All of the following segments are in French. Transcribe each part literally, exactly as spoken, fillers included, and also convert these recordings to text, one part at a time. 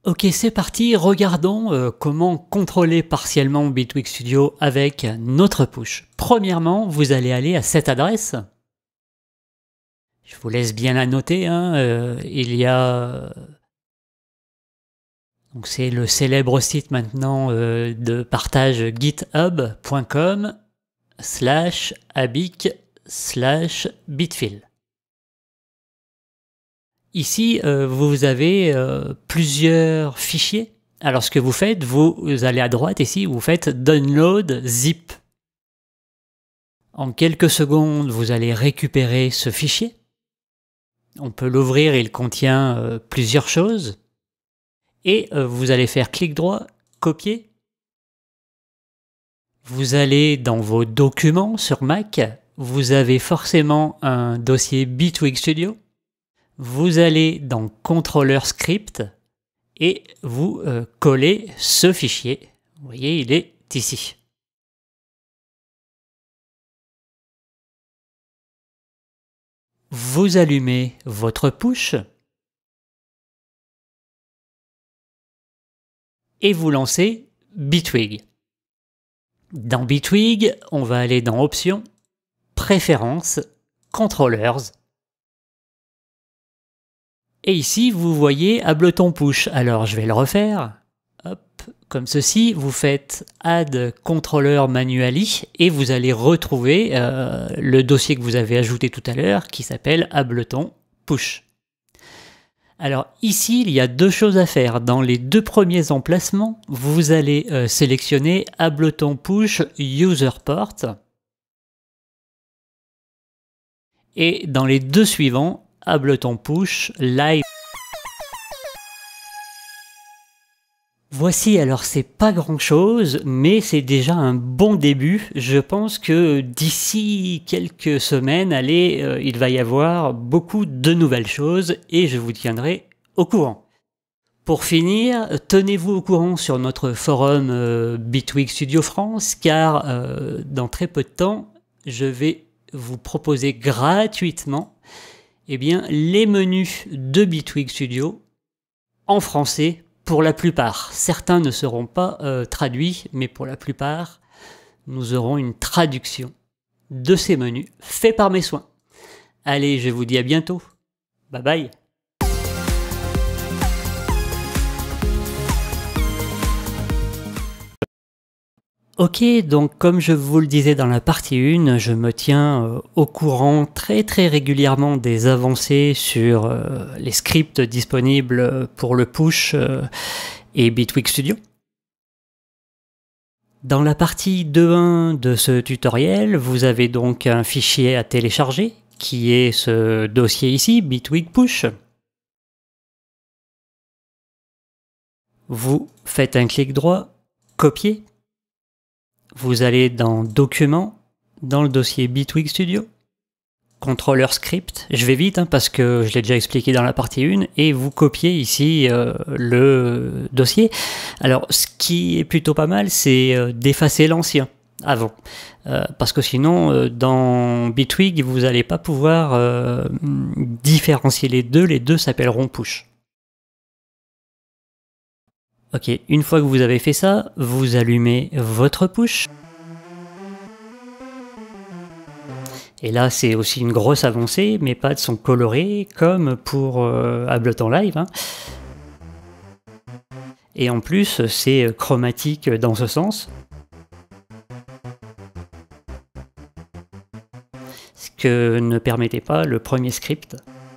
Ok, c'est parti, regardons euh, comment contrôler partiellement Bitwig Studio avec notre push. Premièrement, vous allez aller à cette adresse. Je vous laisse bien la noter, hein, euh, il y a... Donc c'est le célèbre site maintenant euh, de partage github.com slash abic slash bitfil. Ici, euh, vous avez euh, plusieurs fichiers. Alors ce que vous faites, vous, vous allez à droite ici, vous faites download zip. En quelques secondes, vous allez récupérer ce fichier. On peut l'ouvrir, il contient euh, plusieurs choses. Et euh, vous allez faire clic droit, copier. Vous allez dans vos documents sur Mac, vous avez forcément un dossier Bitwig Studio. Vous allez dans Controller Script et vous euh, collez ce fichier. Vous voyez, il est ici. Vous allumez votre push et vous lancez Bitwig. Dans Bitwig, on va aller dans Options, Préférences, Controllers. Et ici, vous voyez Ableton Push. Alors, je vais le refaire. Hop, comme ceci, vous faites Add Controller Manually et vous allez retrouver euh, le dossier que vous avez ajouté tout à l'heure qui s'appelle Ableton Push. Alors ici, il y a deux choses à faire. Dans les deux premiers emplacements, vous allez euh, sélectionner Ableton Push User Port. Et dans les deux suivants, Ableton Push Live. Voici, alors c'est pas grand chose, mais c'est déjà un bon début. Je pense que d'ici quelques semaines, allez, euh, il va y avoir beaucoup de nouvelles choses et je vous tiendrai au courant. Pour finir, tenez-vous au courant sur notre forum euh, Bitwig Studio France, car euh, dans très peu de temps, je vais vous proposer gratuitement eh bien, les menus de Bitwig Studio en français pour la plupart. Certains ne seront pas euh, traduits, mais pour la plupart, nous aurons une traduction de ces menus fait par mes soins. Allez, je vous dis à bientôt. Bye bye. Ok, donc comme je vous le disais dans la partie un, je me tiens euh, au courant très très régulièrement des avancées sur euh, les scripts disponibles pour le push euh, et Bitwig Studio. Dans la partie deux point un de ce tutoriel, vous avez donc un fichier à télécharger qui est ce dossier ici, Bitwig Push. Vous faites un clic droit, copier. Vous allez dans Documents, dans le dossier Bitwig Studio, Controller Script, je vais vite hein, parce que je l'ai déjà expliqué dans la partie un, et vous copiez ici euh, le dossier. Alors ce qui est plutôt pas mal, c'est euh, d'effacer l'ancien avant, euh, parce que sinon euh, dans Bitwig, vous n'allez pas pouvoir euh, différencier les deux, les deux s'appelleront push. Ok, une fois que vous avez fait ça, vous allumez votre push. Et là, c'est aussi une grosse avancée, mes pads sont colorés comme pour euh, Ableton Live. Hein. Et en plus, c'est chromatique dans ce sens. Ce que ne permettait pas le premier script.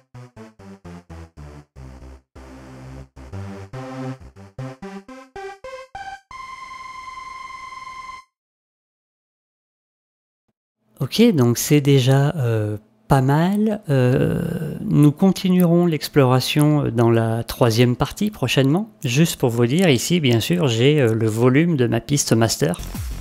Ok, donc c'est déjà euh, pas mal. Euh, nous continuerons l'exploration dans la troisième partie prochainement. Juste pour vous dire, ici, bien sûr, j'ai euh, le volume de ma piste master.